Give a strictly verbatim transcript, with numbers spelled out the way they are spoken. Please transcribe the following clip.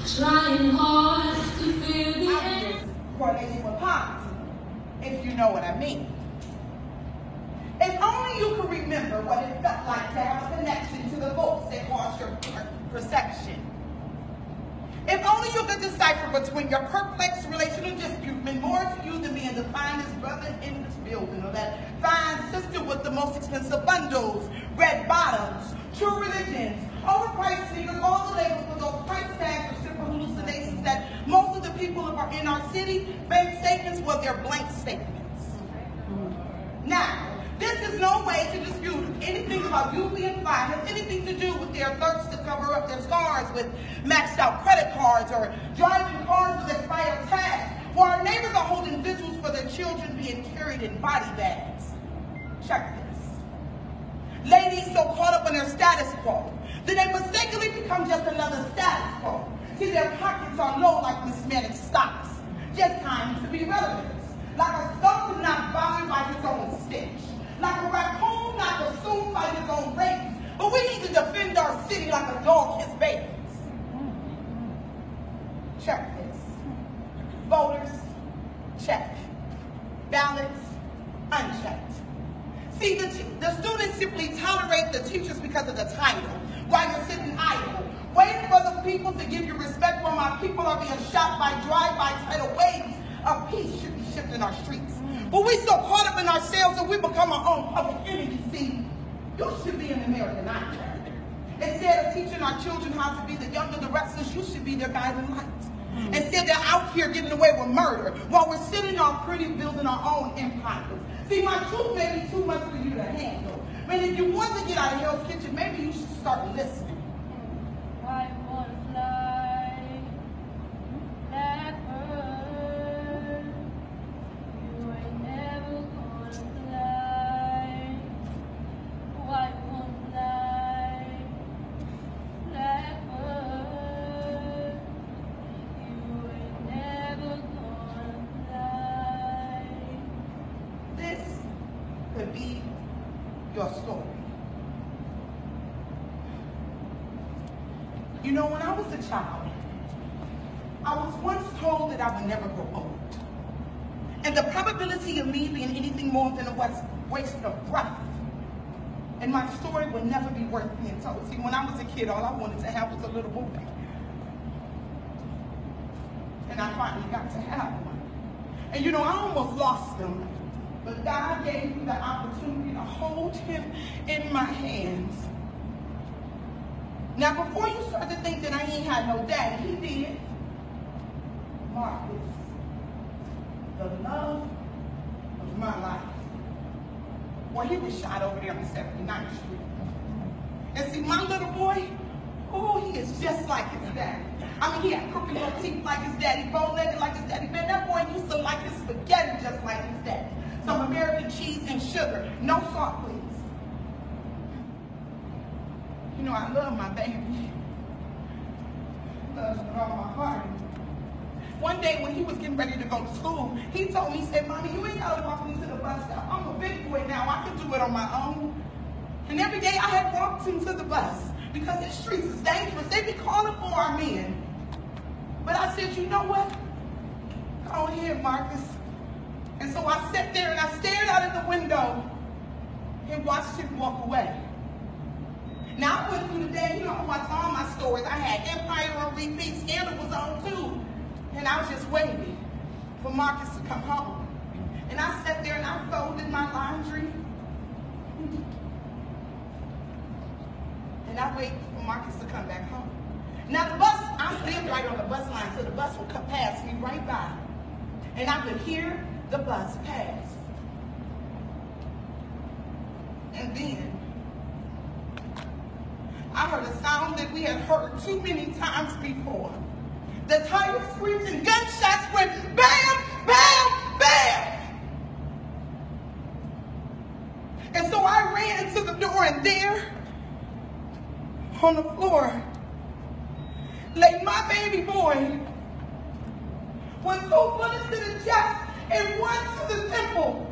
Trying hard to feel the end. Correlation with poverty, if you know what I mean. If only you could remember what it felt like to have a connection to the books that caused your per perception. If only you could decipher between your perplexed relational dispute meant more to you than being the finest brother in this building, or that fine sister with the most expensive bundles, red bottoms, true religions, overpriced sneakers, all the labels with those price tags or simple hallucinations that most of the people are in our city, bank statements were their blank statements. Now, this is no way to dispute anything about you being fine. It has anything to do with their thirst to cover up their scars with maxed out credit cards or driving cars with expired tags, while our neighbors are holding vigils for their children being carried in body bags. Check this. Ladies so caught up in their status quo that they mistakenly become just another status quo. See, their pockets are low like mismanaged stocks. Just time to be relevant. Like a skunk not bothered by his own stench. Like a raccoon not consumed by his own rabies. But we need to defend our city like a dog his babies. Check this. Voters, check. Ballots, unchecked. See, the, the students simply tolerate the teachers because of the title, while you're sitting idle, waiting for the people to give you respect while my people are being shot by drive-by tidal waves of peace should be shifting our streets. But we so caught up in ourselves that we become our own public enemy. See, you should be an American Idol. Instead of teaching our children how to be the younger, the restless, you should be their guiding light. Mm. Instead, they're out here getting away with murder while we're sitting all pretty building our own empires. See, my truth may be too much for you to handle. But if you want to get out of Hell's Kitchen, maybe you should start listening. I wanna fly that bird. You ain't never gonna fly. I wanna fly that bird. You ain't never gonna fly. This could be your story. You know, when I was a child, I was once told that I would never grow old. And the probability of me being anything more than a waste of breath and my story would never be worth being told. See, when I was a kid, all I wanted to have was a little boy. And I finally got to have one. And you know, I almost lost him, but God gave me the opportunity to hold him in my hands. Now, before you start to think that I ain't had no daddy, he did. Marcus, the love of my life. Well, he was shot over there on seventy-ninth Street. And see, my little boy, oh, he is just like his daddy. I mean, he had crooked little teeth like his daddy, bow-legged like his daddy. Man, that boy used to like his spaghetti just like his daddy. Some American cheese and sugar. No salt, please. You know, I love my baby. Love him with all my heart. One day when he was getting ready to go to school, he told me, he said, Mommy, you ain't gotta walk me to the bus stop. I'm a big boy now. I can do it on my own. And every day I had walked him to the bus because the streets is dangerous. They be calling for our men. But I said, you know what? Go ahead, Marcus. And so I sat there and I stared out of the window and watched him walk away. Now, I went through the day, you know, I watched all my stories. I had Empire on repeat, Scandal was on too. And I was just waiting for Marcus to come home. And I sat there and I folded my laundry. And I waited for Marcus to come back home. Now the bus, I lived right on the bus line, so the bus would come past me right by. And I could hear the bus pass. And then, I heard a sound that we had heard too many times before. The tires screamed and gunshots went bam, bam, bam. And so I ran to the door, and there, on the floor, lay my baby boy with two bullets to the chest and one to the temple.